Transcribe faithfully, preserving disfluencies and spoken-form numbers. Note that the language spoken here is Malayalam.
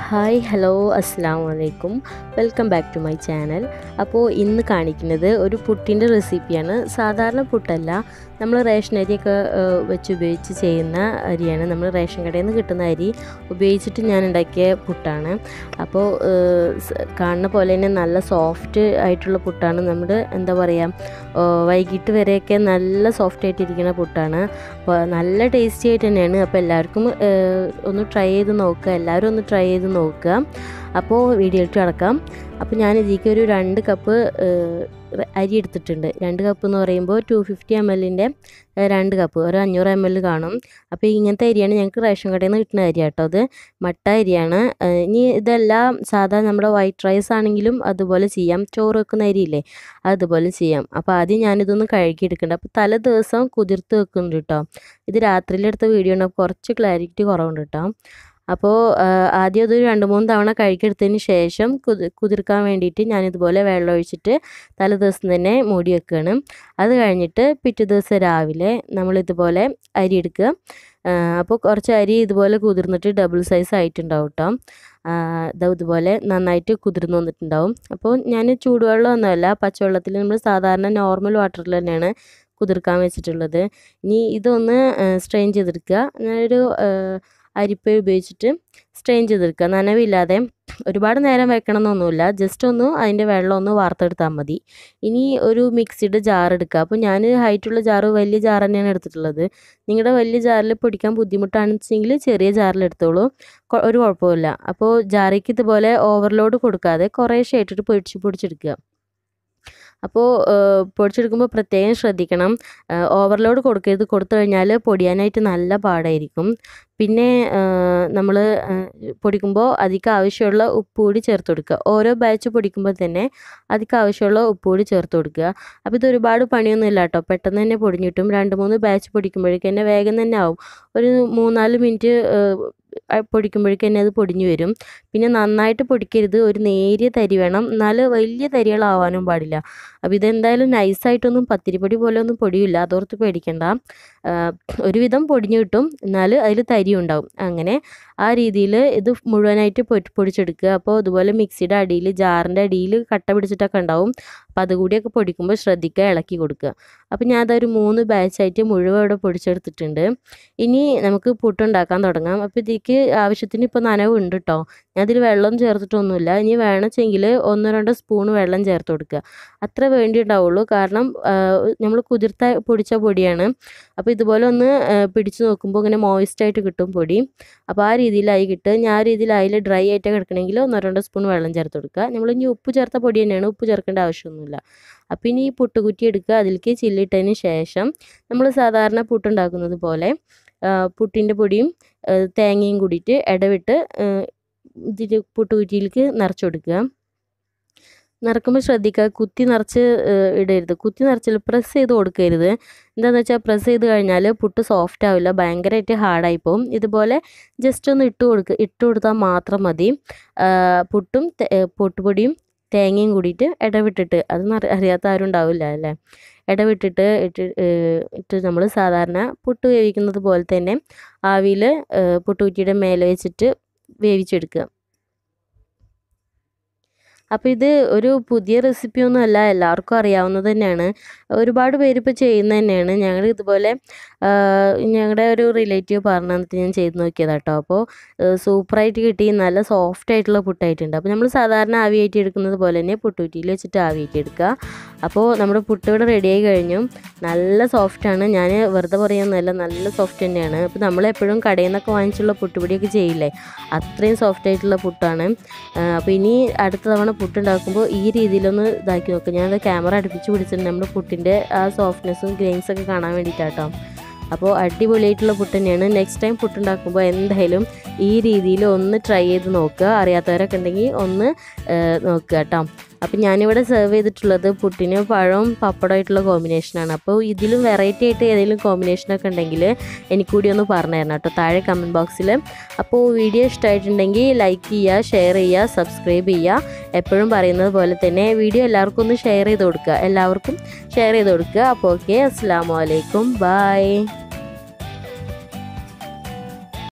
ഹായ് ഹലോ അസ്സലാമു അലൈക്കും welcome back to my channel. അപ്പോൾ ഇന്ന് കാണിക്കുന്നത് ഒരു പുട്ടിൻ്റെ റെസിപ്പിയാണ്. സാധാരണ പുട്ടല്ല, നമ്മൾ റേഷൻ അരിയൊക്കെ വെച്ച് ഉപയോഗിച്ച് ചെയ്യുന്ന അരിയാണ്. നമ്മൾ റേഷൻ കടയിൽ നിന്ന് കിട്ടുന്ന അരി ഉപയോഗിച്ചിട്ട് ഞാൻ ഉണ്ടാക്കിയ പുട്ടാണ്. അപ്പോൾ കാണുന്ന പോലെ തന്നെ നല്ല സോഫ്റ്റ് ആയിട്ടുള്ള പുട്ടാണ്. നമ്മുടെ എന്താ പറയുക, വൈകിട്ട് വരെയൊക്കെ നല്ല സോഫ്റ്റ് ആയിട്ടിരിക്കുന്ന പുട്ടാണ്. അപ്പോൾ നല്ല ടേസ്റ്റി ആയിട്ട് തന്നെയാണ്. അപ്പോൾ എല്ലാവർക്കും ഒന്ന് ട്രൈ ചെയ്ത് നോക്കുക, എല്ലാവരും ഒന്ന് ട്രൈ ചെയ്ത് നോക്കുക. അപ്പോൾ വീഡിയോയിലേക്ക് കടക്കാം. അപ്പോൾ ഞാൻ ഇതിലേക്ക് ഒരു രണ്ട് കപ്പ് അരി എടുത്തിട്ടുണ്ട്. രണ്ട് കപ്പ് എന്ന് പറയുമ്പോൾ ടു ഫിഫ്റ്റി എം എല്ലിൻ്റെ രണ്ട് കപ്പ്, ഒരു അഞ്ഞൂറ് എം എൽ കാണും. അപ്പോൾ ഇങ്ങനത്തെ അരിയാണ് ഞങ്ങൾക്ക് റേഷൻ കടയിൽ നിന്ന് കിട്ടുന്ന അരി കേട്ടോ. അത് മട്ട അരിയാണ്. ഇനി ഇതെല്ലാം സാധാരണ നമ്മുടെ വൈറ്റ് റൈസ് ആണെങ്കിലും അതുപോലെ ചെയ്യാം. ചോറ് വെക്കുന്ന അരിയില്ലേ, അതുപോലെ ചെയ്യാം. അപ്പോൾ ആദ്യം ഞാനിതൊന്ന് കഴുകിയെടുക്കുന്നുണ്ട്. അപ്പോൾ തലേ ദിവസം കുതിർത്ത് വെക്കുന്നുണ്ട് കേട്ടോ. ഇത് രാത്രിയിലെടുത്ത വീഡിയോ ഉണ്ട്, അപ്പോൾ കുറച്ച് ക്ലാരിറ്റി കുറവുണ്ട് കേട്ടോ. അപ്പോൾ ആദ്യം അതൊരു രണ്ട് മൂന്ന് തവണ കഴുകിയെടുത്തതിന് ശേഷം കുതി കുതിർക്കാൻ വേണ്ടിയിട്ട് ഞാനിതുപോലെ വെള്ളം ഒഴിച്ചിട്ട് തലേ ദിവസം തന്നെ മൂടി വെക്കുകയാണ്. അത് കഴിഞ്ഞിട്ട് പിറ്റേ ദിവസം രാവിലെ നമ്മളിതുപോലെ അരി എടുക്കുക. അപ്പോൾ കുറച്ച് അരി ഇതുപോലെ കുതിർന്നിട്ട് ഡബിൾ സൈസ് ആയിട്ടുണ്ടാവും കേട്ടോ. ഇതുപോലെ നന്നായിട്ട് കുതിർന്ന് വന്നിട്ടുണ്ടാവും. അപ്പോൾ ഞാൻ ചൂടുവെള്ളമൊന്നുമല്ല, പച്ചവെള്ളത്തിൽ നമ്മൾ സാധാരണ നോർമൽ വാട്ടറിൽ തന്നെയാണ് കുതിർക്കാൻ വെച്ചിട്ടുള്ളത്. ഇനി ഇതൊന്ന് സ്ട്രെയിൻ ചെയ്തെടുക്കുക. ഞാനൊരു അരിപ്പ ഉപയോഗിച്ചിട്ട് സ്ട്രെയിൻ ചെയ്തെടുക്കുക, നനവില്ലാതെ. ഒരുപാട് നേരം വെക്കണം എന്നൊന്നുമില്ല, ജസ്റ്റ് ഒന്ന് അതിൻ്റെ വെള്ളം ഒന്ന് വാർത്തെടുത്താൽ മതി. ഇനി ഒരു മിക്സിയുടെ ജാർ എടുക്കുക. അപ്പോൾ ഞാൻ ഹൈറ്റുള്ള ജാറ് വലിയ ജാർ തന്നെയാണ് എടുത്തിട്ടുള്ളത്. നിങ്ങളുടെ വലിയ ജാറിൽ പൊടിക്കാൻ ബുദ്ധിമുട്ടാണെന്ന് വെച്ചെങ്കിൽ ചെറിയ ജാറിൽ എടുത്തോളൂ, ഒരു കുഴപ്പമില്ല. അപ്പോൾ ജാറിക്ക് ഇതുപോലെ ഓവർലോഡ് കൊടുക്കാതെ കുറേശ്ശെ ഇട്ടിട്ട് പൊടിച്ച് പൊടിച്ചെടുക്കുക. അപ്പോൾ പൊടിച്ചെടുക്കുമ്പോൾ പ്രത്യേകം ശ്രദ്ധിക്കണം, ഓവർലോഡ് കൊടുക്കരുത്. കൊടുത്തു കഴിഞ്ഞാൽ പൊടിയാനായിട്ട് നല്ല പാടായിരിക്കും. പിന്നെ നമ്മൾ പൊടിക്കുമ്പോൾ അതിക്ക് ആവശ്യമുള്ള ഉപ്പ് കൂടി ചേർത്ത് കൊടുക്കുക. ഓരോ ബാച്ച് പൊടിക്കുമ്പോൾ തന്നെ അതിക്ക് ആവശ്യമുള്ള ഉപ്പ് കൂടി ചേർത്ത് കൊടുക്കുക. അപ്പോൾ ഇത് ഒരുപാട് പണിയൊന്നും ഇല്ല കേട്ടോ, പെട്ടെന്ന് തന്നെ പൊടിഞ്ഞിട്ടും. രണ്ട് മൂന്ന് ബാച്ച് പൊടിക്കുമ്പോഴേക്കും തന്നെ വേഗം തന്നെ ആവും. ഒരു മൂന്നാല് മിനിറ്റ് പൊടിക്കുമ്പോഴേക്കും തന്നെ അത് പൊടിഞ്ഞു വരും. പിന്നെ നന്നായിട്ട് പൊടിക്കരുത്, ഒരു നേരിയ തരി വേണം, എന്നാൽ വലിയ തരികളാവാനും പാടില്ല. അപ്പോൾ ഇതെന്തായാലും നൈസായിട്ടൊന്നും പത്തിരിപ്പൊടി പോലെ ഒന്നും പൊടിയില്ല, അതോർത്ത് പേടിക്കണ്ട. ഒരുവിധം പൊടിഞ്ഞു കിട്ടും, എന്നാൽ അതിൽ തരി ഉണ്ടാവും. അങ്ങനെ ആ രീതിയിൽ ഇത് മുഴുവനായിട്ട് പൊടി പൊടിച്ചെടുക്കുക. അപ്പോൾ അതുപോലെ മിക്സിയുടെ അടിയിൽ, ജാറിൻ്റെ അടിയിൽ കട്ട പിടിച്ചിട്ടൊക്കെ ഉണ്ടാവും. അപ്പോൾ അതുകൂടിയൊക്കെ പൊടിക്കുമ്പോൾ ശ്രദ്ധിക്കുക, ഇളക്കി കൊടുക്കുക. അപ്പോൾ ഞാൻ അതൊരു മൂന്ന് ബാച്ചായിട്ട് മുഴുവൻ ഇവിടെ പൊടിച്ചെടുത്തിട്ടുണ്ട്. ഇനി നമുക്ക് പുട്ടുണ്ടാക്കാൻ തുടങ്ങാം. അപ്പോൾ ഇതിലേക്ക് ആവശ്യത്തിന് ഇപ്പോൾ നനവ് ഉണ്ട് കേട്ടോ. ഞാൻ അതിൽ വെള്ളം ചേർത്തിട്ടൊന്നുമില്ല. ഇനി വേണമെച്ചെങ്കിൽ ഒന്നോ രണ്ടോ സ്പൂൺ വെള്ളം ചേർത്ത് കൊടുക്കുക, അത്ര വേണ്ടിയിട്ടുണ്ടാവുള്ളൂ. കാരണം നമ്മൾ കുതിർത്ത പൊടിച്ച പൊടിയാണ്. അപ്പോൾ ഇതുപോലെ ഒന്ന് പിടിച്ച് നോക്കുമ്പോൾ ഇങ്ങനെ മോയിസ്റ്റായിട്ട് കിട്ടും പൊടി. അപ്പോൾ ആ രീതിയിലായി കിട്ടുക. ഞാൻ ആ രീതിയിൽ അതിൽ ഡ്രൈ ആയിട്ട് കിടക്കണമെങ്കിൽ ഒന്നോ രണ്ടോ സ്പൂൺ വെള്ളം ചേർത്ത് കൊടുക്കുക. നമ്മൾ ഇനി ഉപ്പ് ചേർത്ത പൊടി തന്നെയാണ്, ഉപ്പ് ചേർക്കേണ്ട ആവശ്യമൊന്നുമില്ല. അപ്പോൾ ഇനി ഈ പുട്ടുകുറ്റി എടുക്കുക. അതിലേക്ക് ചില്ലിട്ടതിന് ശേഷം നമ്മൾ സാധാരണ പുട്ടുണ്ടാക്കുന്നത് പോലെ പുട്ടിൻ്റെ പൊടിയും തേങ്ങയും കൂടിയിട്ട് ഇടവിട്ട് ഇതിൽ പുട്ടുകുറ്റിയിലേക്ക് നിറച്ച് കൊടുക്കുക. നിറക്കുമ്പോൾ ശ്രദ്ധിക്കുക, കുത്തി നിറച്ച് ഇടരുത്. കുത്തി നിറച്ചിൽ പ്രസ് ചെയ്ത് കൊടുക്കരുത്. എന്താണെന്ന് വെച്ചാൽ പ്രസ് ചെയ്ത് കഴിഞ്ഞാൽ പുട്ട് സോഫ്റ്റ് ആവില്ല, ഭയങ്കരമായിട്ട് ഹാർഡായി പോകും. ഇതുപോലെ ജസ്റ്റ് ഒന്ന് ഇട്ട് കൊടുക്കുക, ഇട്ട് കൊടുത്താൽ മാത്രം മതി. പുട്ടും പൊട്ടുപൊടിയും തേങ്ങയും കൂടിയിട്ട് ഇടവിട്ടിട്ട്, അതൊന്നും അറിയാത്ത ആരും ഉണ്ടാവില്ല അല്ലേ, ഇടവിട്ടിട്ട് ഇട്ട് ഇട്ട് നമ്മൾ സാധാരണ പുട്ട് വേവിക്കുന്നത് പോലെ തന്നെ ആവിയിൽ പുട്ടുകുറ്റിയുടെ മേലെ വെച്ചിട്ട് വേവിച്ചെടുക്കുക. അപ്പോൾ ഇത് ഒരു പുതിയ റെസിപ്പിയൊന്നും അല്ല, എല്ലാവർക്കും അറിയാവുന്നത് തന്നെയാണ്. ഒരുപാട് പേര് ഇപ്പോൾ ചെയ്യുന്നത് തന്നെയാണ്. ഞങ്ങൾ ഇതുപോലെ ഞങ്ങളുടെ ഒരു റിലേറ്റീവ് പറഞ്ഞു തന്നിട്ട് ഞാൻ ചെയ്ത് നോക്കിയതാണ് കേട്ടോ. അപ്പോൾ സൂപ്പറായിട്ട് കിട്ടി, നല്ല സോഫ്റ്റ് ആയിട്ടുള്ള പുട്ടായിട്ടുണ്ട്. അപ്പോൾ നമ്മൾ സാധാരണ ആവിയായിട്ട് എടുക്കുന്നത് പോലെ തന്നെ പുട്ടുകുറ്റിയിൽ വെച്ചിട്ട് ആവിയായിട്ട് എടുക്കുക. അപ്പോൾ നമ്മുടെ പുട്ട് ഇവിടെ റെഡിയായി കഴിഞ്ഞു. നല്ല സോഫ്റ്റാണ്, ഞാൻ വെറുതെ പറയുന്നതല്ല, നല്ല സോഫ്റ്റ് തന്നെയാണ്. അപ്പോൾ നമ്മളെപ്പോഴും കടയിൽ നിന്നൊക്കെ വാങ്ങിച്ചുള്ള പുട്ടുപൊടിയൊക്കെ ചെയ്യില്ലേ, അത്രയും സോഫ്റ്റ് ആയിട്ടുള്ള പുട്ടാണ്. അപ്പോൾ ഇനി അടുത്ത തവണ പുട്ടുണ്ടാക്കുമ്പോൾ ഈ രീതിയിലൊന്ന് ഇതാക്കി നോക്കുക. ഞാനത് ക്യാമറ അടുപ്പിച്ച് പിടിച്ചിട്ടുണ്ട്, നമ്മുടെ പുട്ടിൻ്റെ ആ സോഫ്റ്റ്നെസ്സും ഗ്രെയിൻസൊക്കെ കാണാൻ വേണ്ടിയിട്ടാട്ടോ. അപ്പോൾ അടിപൊളിയായിട്ടുള്ള പുട്ട് തന്നെയാണ്. നെക്സ്റ്റ് ടൈം പുട്ടുണ്ടാക്കുമ്പോൾ എന്തായാലും ഈ രീതിയിൽ ഒന്ന് ട്രൈ ചെയ്ത് നോക്കുക. അറിയാത്തവരൊക്കെ ഉണ്ടെങ്കിൽ ഒന്ന് നോക്കുക കേട്ടോ. അപ്പോൾ ഞാനിവിടെ സെർവ് ചെയ്തിട്ടുള്ളത് പുട്ടിന് പഴവും പപ്പടമായിട്ടുള്ള കോമ്പിനേഷനാണ്. അപ്പോൾ ഇതിലും വെറൈറ്റി ആയിട്ട് ഏതെങ്കിലും കോമ്പിനേഷനൊക്കെ ഉണ്ടെങ്കിൽ എനിക്ക് കൂടി ഒന്ന് പറഞ്ഞു തരണം കേട്ടോ, താഴെ കമൻറ്റ് ബോക്സിൽ. അപ്പോൾ വീഡിയോ ഇഷ്ടമായിട്ടുണ്ടെങ്കിൽ ലൈക്ക് ചെയ്യുക, ഷെയർ ചെയ്യുക, സബ്സ്ക്രൈബ് ചെയ്യുക. എപ്പോഴും പറയുന്നത് പോലെ തന്നെ വീഡിയോ എല്ലാവർക്കും ഒന്ന് ഷെയർ ചെയ്ത് കൊടുക്കുക, എല്ലാവർക്കും ഷെയർ ചെയ്ത് കൊടുക്കുക. അപ്പോൾ ഓക്കെ, അസ്സലാമു അലൈക്കും, ബൈ.